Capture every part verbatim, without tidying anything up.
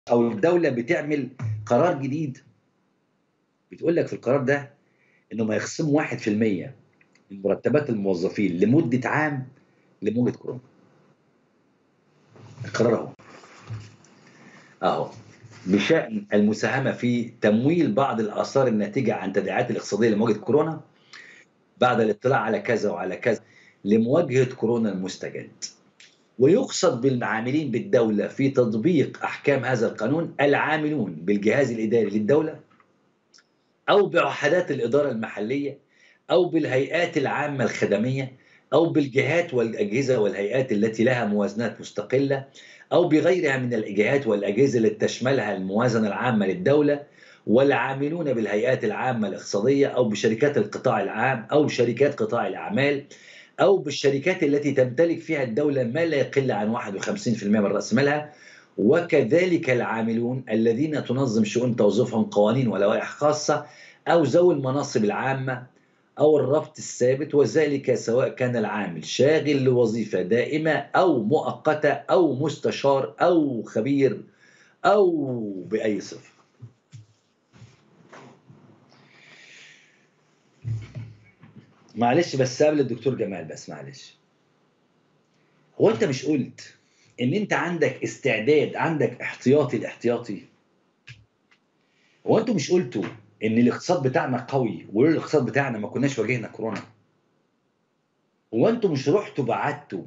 أو الدولة بتعمل قرار جديد بتقول لك في القرار ده إنهم هيخصموا واحد في المِيّة من مرتبات الموظفين لمدة عام لموجة كورونا. القرار أهو. أهو. بشأن المساهمة في تمويل بعض الآثار الناتجة عن التداعيات الاقتصادية لمواجهة كورونا بعد الاطلاع على كذا وعلى كذا لمواجهة كورونا المستجد. ويقصد بالعاملين بالدولة في تطبيق أحكام هذا القانون العاملون بالجهاز الإداري للدولة أو بوحدات الإدارة المحلية أو بالهيئات العامة الخدمية أو بالجهات والأجهزة والهيئات التي لها موازنات مستقلة أو بغيرها من الجهات والأجهزة التي تشملها الموازنة العامة للدولة والعاملون بالهيئات العامة الاقتصادية أو بشركات القطاع العام أو شركات قطاع الأعمال أو بالشركات التي تمتلك فيها الدولة ما لا يقل عن واحد وخمسين بالمئة من رأس مالها، وكذلك العاملون الذين تنظم شؤون توظيفهم قوانين ولوائح خاصة أو ذوي المناصب العامة أو الربط الثابت، وذلك سواء كان العامل شاغل لوظيفة دائمة أو مؤقتة أو مستشار أو خبير أو بأي صفة. معلش بس قبل الدكتور جمال بس معلش. هو أنت مش قُلت إن أنت عندك استعداد، عندك احتياطي الاحتياطي؟ هو أنتم مش قُلتوا إن الاقتصاد بتاعنا قوي ولولا الاقتصاد بتاعنا ما كناش واجهنا كورونا؟ هو أنتم مش رُحتوا بعتّوا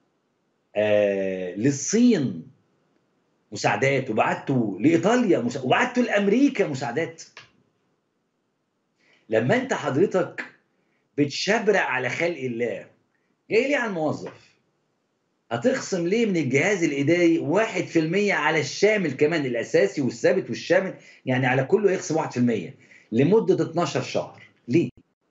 آآ للصين مساعدات وبعتّوا لإيطاليا مسا وبعتّوا لأمريكا مساعدات؟ لمّا أنت حضرتك بتشبرق على خلق الله، جاي ليه على الموظف؟ هتخصم ليه من الجهاز الإداري واحد في المِيّة على الشامل كمان الأساسي والثابت والشامل، يعني على كُلّه يخصم واحد في المِيّة لمدة اتناشر شهر، ليه؟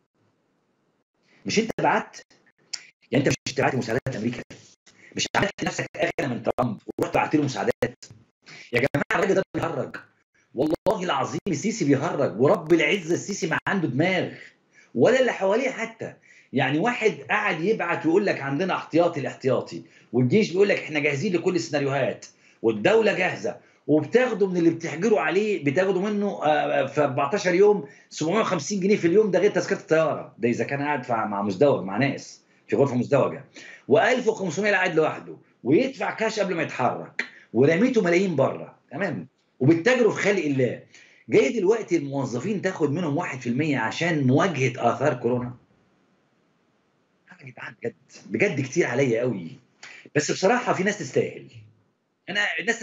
مش أنت بعتّ؟ يعني أنت مش بعت مساعدات لأمريكا؟ مش عملت نَفْسك أغنى من ترامب ورُحت بعت له مساعدات؟ يا جماعة الراجل ده بيهرّج، والله العظيم السيسي بيهرّج ورب العزة السيسي ما عنده دماغ ولا اللي حواليه حتى. يعني واحد قعد يبعت ويقول لك عندنا احتياطي الاحتياطي والجيش بيقول لك إحنا جاهزين لكل السيناريوهات والدولة جاهزة وبتاخدوا من اللي بتحجروا عليه بتاخدوا منه آآ في أربعتاشر يوم سبعمية وخمسين جنيه في اليوم، ده غير تذكرة الطيارة، ده إذا كان قاعد ف مع مزدوج مع ناس في غرفة مزدوجة، وألف وخمسمية اللي قاعد لوحده ويدفع كاش قبل ما يتحرك ورميتوا ملايين برّه، تمام، وبتتاجروا في خلق الله. جاي دلوقتي الموظفين تاخد منهم واحد في المِيّة عشان مواجهة آثار كورونا؟ يا جدعان بجد، بجد كتير عليّا أوي، بس بصراحة في ناس تستاهل. أنا الناس